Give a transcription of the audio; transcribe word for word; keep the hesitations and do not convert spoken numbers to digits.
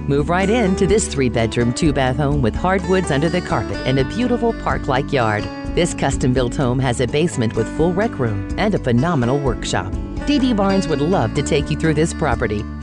Move right into this three-bedroom, two-bath home with hardwoods under the carpet and a beautiful park-like yard. This custom-built home has a basement with full rec room and a phenomenal workshop. Dee Dee Barnes would love to take you through this property.